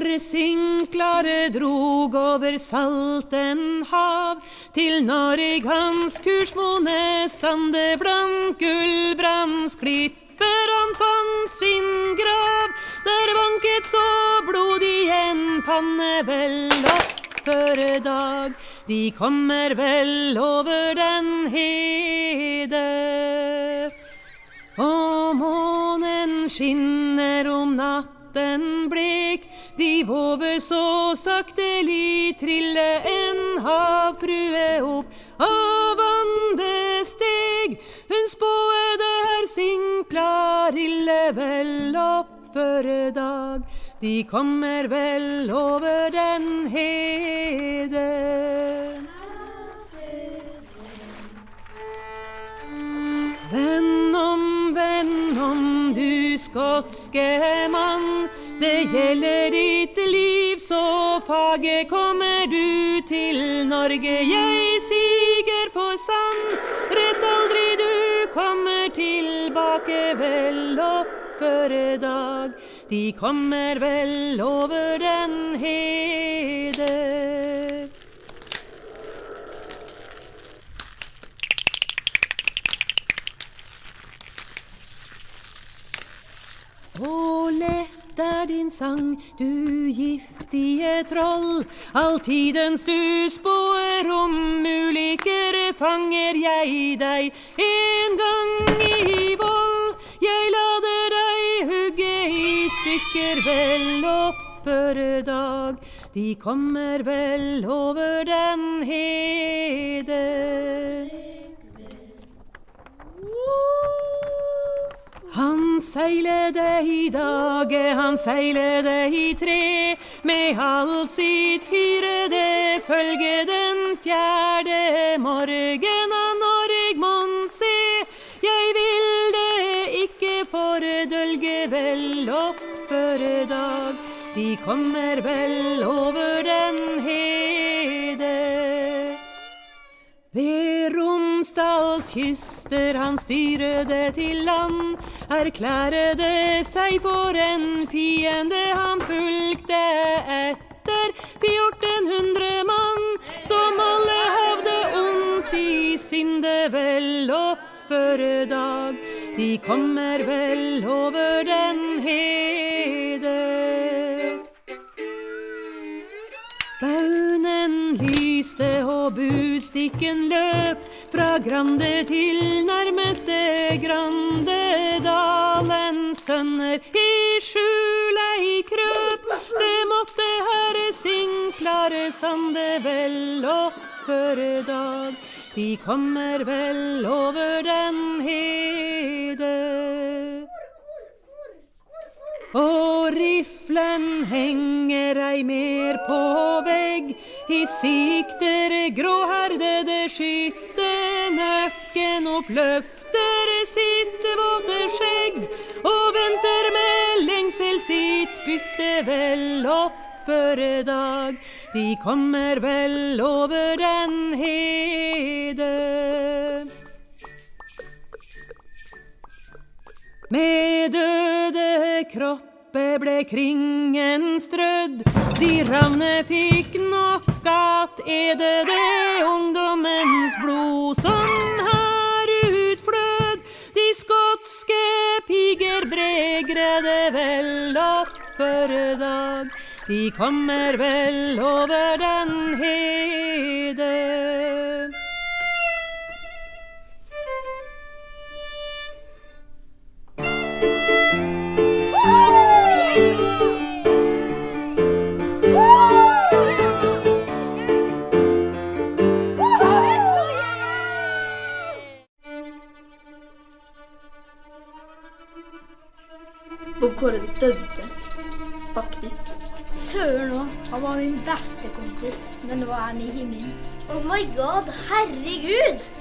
Sinclair drog over salten hav, til Noreg hans kursmåne stande blant gullbrands klipper han fant sin grav. Der vanket så blodig en panne vel opp før dag, de kommer vel over den hede. Og månen skinner om natten blek, de våver så saktelig trille en havfrue opp av andesteg. Hun spåede herr Sinclair ille vel opp før dag, de kommer vel over den hede. Venn om du skotske mann, det gjelder ditt liv, så fage kommer du til Norge. Jeg siger for sann, rett aldri du kommer tilbake vel opp før dag, de kommer vel over den hede. Og lett er din sang, du giftige troll, alltidens du spår om ulikere fanger jeg deg en gang i vold. Jeg lader deg hugge i stykker vel opp før dag, de kommer vel over den hede. Han seilede i dage, han seilede i tre, med all sitt hyre det følge den fjerde morgen av Noreg mon se. Jeg vil det ikke fordølge vel opp før dag, de kommer vel over den hede. Ved Romsdals kyster han styrede til land, erklærede seg for en fiende. Han fulgte etter 1400 mann, som alle havde ondt i sinde vel opp før dag, de kommer vel over den hede. Baunen lyste og budstikken løp, fra grande til nærmeste grande. Dalens sønner i skjulei krøp, det måtte herre Sinclair sande vel opp før dag, de kommer vel over den hede. Og riflen henger ei mer på vegg, i sikter gråherdede skyttenøkken opp løfter sitt våte skjegg, og venter med lengsel sitt bytte vel opp før dag, de kommer vel over den hede. Med døde kroppe ble kringen strødd, de ravne fikk nok at ede det ungdommens blod som her utflød. De skotske piger bregrede vel opp før dag, de kommer vel over den hede. Kåre døde, faktisk. Søren nå, han var min beste kompis, men nå er han i himmelen. Oh my god, herregud!